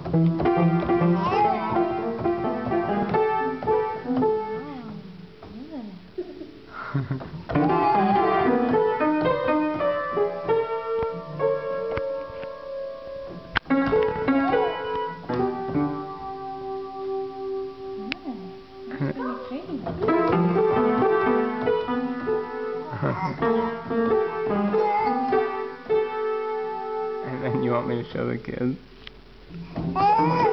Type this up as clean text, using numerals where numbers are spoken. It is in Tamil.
And then you want me to show the kids?